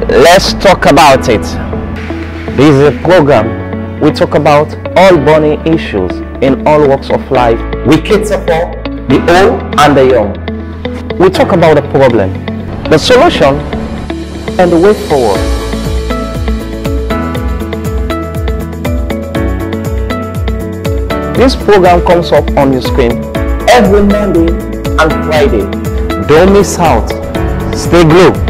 Let's talk about it. This is a program we talk about all burning issues in all walks of life. We cater for the old and the young. We talk about the problem, the solution, and the way forward. This program comes up on your screen every Monday and Friday. Don't miss out. Stay glued.